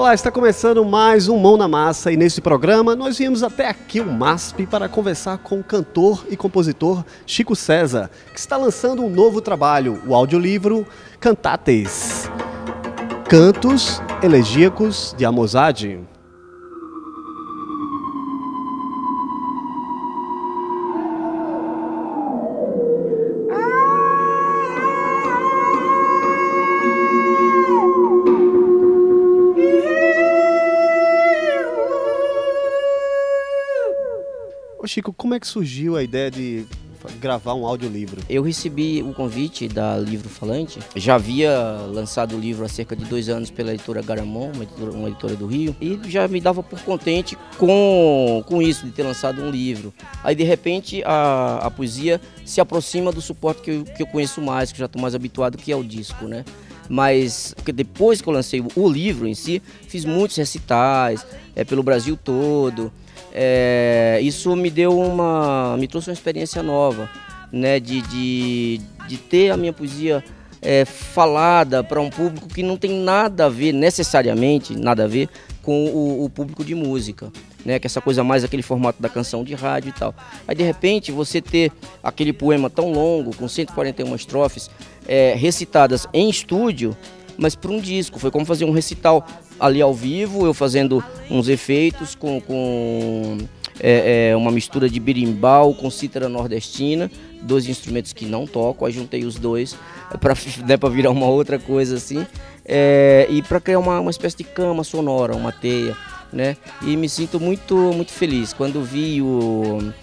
Olá, está começando mais um Mão na Massa e nesse programa nós viemos até aqui o MASP para conversar com o cantor e compositor Chico César, que está lançando um novo trabalho, o audiolivro Cantates, Cantos Elegíacos de Amosade. Ô Chico, como é que surgiu a ideia de gravar um audiolivro? Eu recebi o convite da Livro Falante, já havia lançado o livro há cerca de 2 anos pela editora Garamond, uma editora do Rio, e já me dava por contente com isso, de ter lançado um livro. Aí de repente a poesia se aproxima do suporte que eu conheço mais, que eu já estou mais habituado, que é o disco, né? Mas porque depois que eu lancei o livro em si, fiz muitos recitais pelo Brasil todo. Isso me trouxe uma experiência nova, né, de ter a minha poesia falada para um público que não tem nada a ver, necessariamente nada a ver, com o público de música, né, que é essa coisa mais aquele formato da canção de rádio e tal. Aí de repente você ter aquele poema tão longo, com 141 estrofes, recitadas em estúdio, mas para um disco, foi como fazer um recital ali ao vivo, eu fazendo uns efeitos com uma mistura de berimbau com cítara nordestina, 2 instrumentos que não toco, aí juntei os dois para virar uma outra coisa assim, e para criar uma espécie de cama sonora, uma teia, né? E me sinto muito, muito feliz. Quando vi o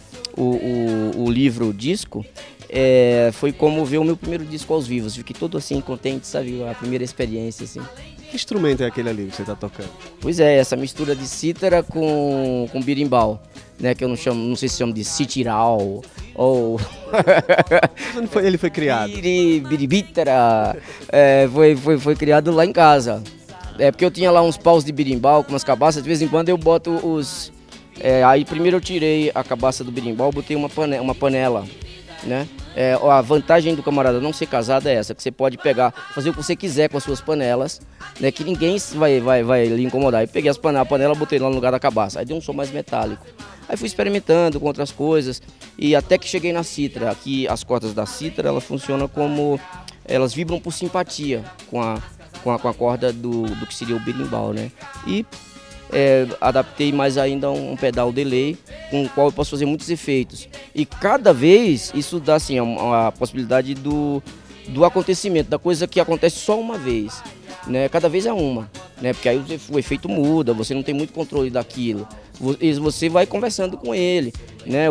livro disco, foi como ver o meu primeiro disco aos vivos, fiquei todo assim contente, sabe, a primeira experiência assim. Que instrumento é aquele ali que você está tocando? Pois é, essa mistura de cítara com berimbau, né, que eu não sei se chama de citiral ou... Quando ele foi criado? Biribítara, foi criado lá em casa. Porque eu tinha lá uns paus de berimbau com umas cabaças, de vez em quando eu boto os... aí primeiro eu tirei a cabaça do berimbau, botei uma panela, né? A vantagem do camarada não ser casado é essa, que você pode pegar, fazer o que você quiser com as suas panelas, né, que ninguém vai lhe incomodar. Aí peguei a panela, botei lá no lugar da cabaça, aí deu um som mais metálico. Aí fui experimentando com outras coisas e até que cheguei na cítara. Aqui as cordas da cítara, elas funcionam como, elas vibram por simpatia com a corda do que seria o berimbau, né? E adaptei mais ainda um pedal delay com o qual eu posso fazer muitos efeitos. E cada vez isso dá assim, a possibilidade do acontecimento, da coisa que acontece só uma vez, né? Cada vez é uma, né? Porque aí o efeito muda, você não tem muito controle daquilo. Você vai conversando com ele, né?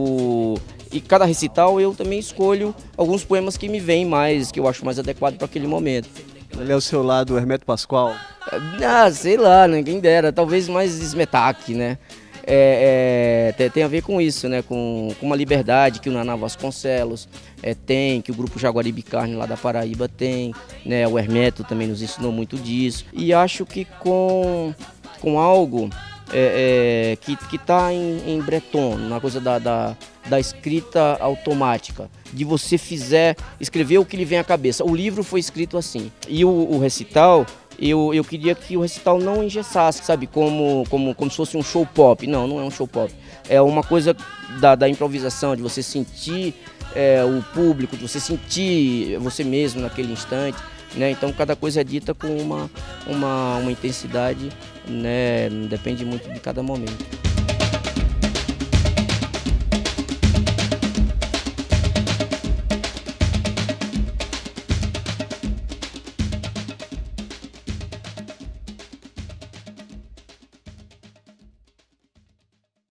E cada recital eu também escolho alguns poemas que me vêm mais, que eu acho mais adequado para aquele momento. Ele é o seu lado Hermeto Pascoal? Sei lá, ninguém dera, talvez mais Smetak, né? Tem a ver com isso, né? Com uma liberdade que o Naná Vasconcelos tem, que o grupo Jaguaribe Carne lá da Paraíba tem, né? O Hermeto também nos ensinou muito disso. E acho que com algo que está em breton, na coisa da escrita automática, de você escrever o que lhe vem à cabeça. O livro foi escrito assim. E o recital, eu queria que o recital não engessasse, sabe, como se fosse um show pop. Não é um show pop. É uma coisa da improvisação, de você sentir o público, de você sentir você mesmo naquele instante, né? Então cada coisa é dita com uma intensidade, né? Depende muito de cada momento.